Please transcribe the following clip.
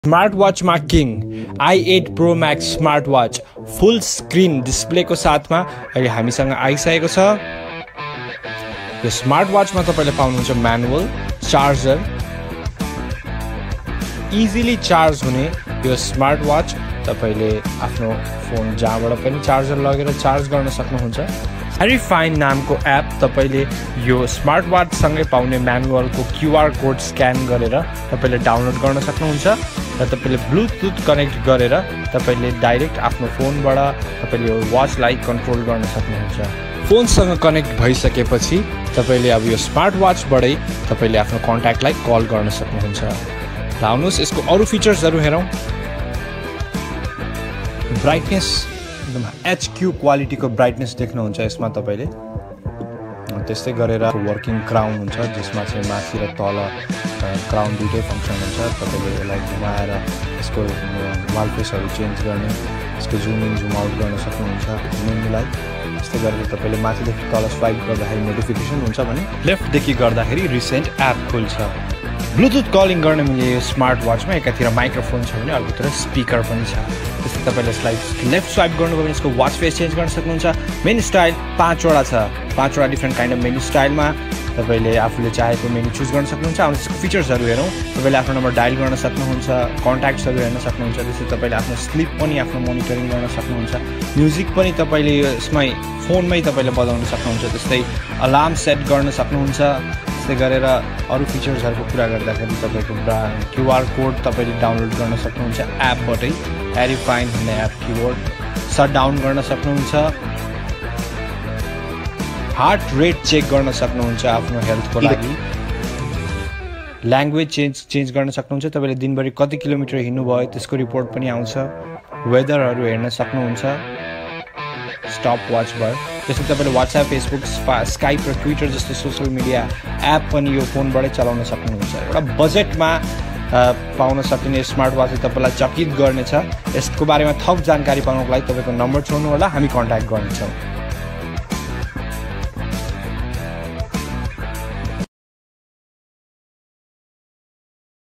Smartwatch मा king i8 Pro Max smartwatch full screen डिस्प्लेको साथमा अहिले हामीसँग आइसकेको छ। यो स्मार्टवॉचमा तपाईले पाउनुहुन्छ म्यानुअल चार्जर, इजिली चार्ज हुने यो स्मार्टवॉच तपाईले आफ्नो फोन जहाँबाट पनि चार्जर लगेर चार्ज गर्न सक्नुहुन्छ। भेरिफाइन नामको एप तपाईले यो स्मार्टवॉच सँगै पाउने म्यानुअलको QR कोड स्क्यान गरेर तपाईले डाउनलोड गर्न सक्नुहुन्छ र तपाईले ब्लुटुथ कनेक्ट गरेर तपाईले डाइरेक्ट आफ्नो फोनबाट तपाईले यो वाचलाई कन्ट्रोल गर्न सक्नुहुन्छ। फोनसँग कनेक्ट भइसकेपछि तपाईले अब यो स्मार्टवॉचबाटै तपाईले आफ्नो कन्ट्याक्टलाई कल गर्न सक्नुहुन्छ। र आउनुहोस् यसको अरु फिचर्सहरु हेरौं। ब्राइटनेस एकदम HQ क्वालिटीको ब्राइटनेस देख्नुहुन्छ यसमा तपाईले। त्यस्तै गरेर वर्किङ क्राउन हुन्छ जसमा चाहिँ माथि र तल क्राउन दुईटै फंक्सन हुन्छ। तपाईले यसलाई घुमाएर यसको वाल फेसहरु चेन्ज गर्ने, यसको जुम इन जुम आउट गर्न सक्नुहुन्छ मेनुलाई। त्यस्तै गरेर तपाईले माथिदेखि तल स्वाइप गर्दाखेरि नोटिफिकेसन हुन्छ भने लेफ्टदेखि गर्दाखेरि रिसेन्ट एप खुल्छ। ब्लुटुथ कलिङ गर्न मिल्ने यो स्मार्टवॉचमा एकातिर माइक्रोफोन छ भने अर्कोतिर स्पिकर पनि छ। त्यसै तपाईले यसलाई लेफ्ट स्वाइप गर्नुभयो भने यसको वाच फेस चेन्ज गर्न सक्नुहुन्छ। मेनु स्टाइल 5 वटा छ, 5 वटा डिफरेन्ट काइन्ड अफ मेनु स्टाइलमा तपाईले आफूले चाहेको मेनु चुज गर्न सक्नुहुन्छ। अब यसको फिचर्सहरु हेरौं। तपाईले आफ्नो नम्बर डायल गर्न सक्नुहुन्छ, कन्ट्याक्ट्सहरु हेर्न सक्नुहुन्छ। त्यसै तपाईले आफ्नो स्लिप पनि आफ्नो मोनिटरिङ गर्न सक्नुहुन्छ। म्युजिक पनि तपाईले यसमै फोनमै तपाईले बजाउन सक्नुहुन्छ। त्यस्तै अलार्म सेट गर्न सक्नुहुन्छ। त्यस्तै गरेर अरु फिचर्सहरुको कुरा गर्दाखेरि तपाईको QR कोड तपाईले डाउनलोड गर्न सक्नुहुन्छ एपबाटै। भेरिफाइन भन्ने एप कीवर्ड शट डाउन गर्न सक्नुहुन्छ। हार्ट रेट चेक गर्न सक्नुहुन्छ आफ्नो हेल्थको लागि। ल्याङ्ग्वेज चेन्ज गर्न सक्नुहुन्छ। तपाईले दिनभरि कति किलोमिटर हिँड्नु भयो त्यसको रिपोर्ट पनि आउँछ। वेदरहरु हेर्न सक्नुहुन्छ स्टप वॉच बाट। त्यसै तपाईले WhatsApp, Facebook, Skype र Twitter जस्तो सोशल मिडिया एप पनि यो फोनबाटै चलाउन सक्नुहुन्छ। एउटा बजेटमा पाउन सकिने स्मार्टवॉचले तपाईलाई चकित गर्नेछ। यसको बारेमा थप जानकारी पाउनको लागि तपाईको नम्बर छोड्नु होला, हामी कन्ट्याक्ट गर्नेछौँ।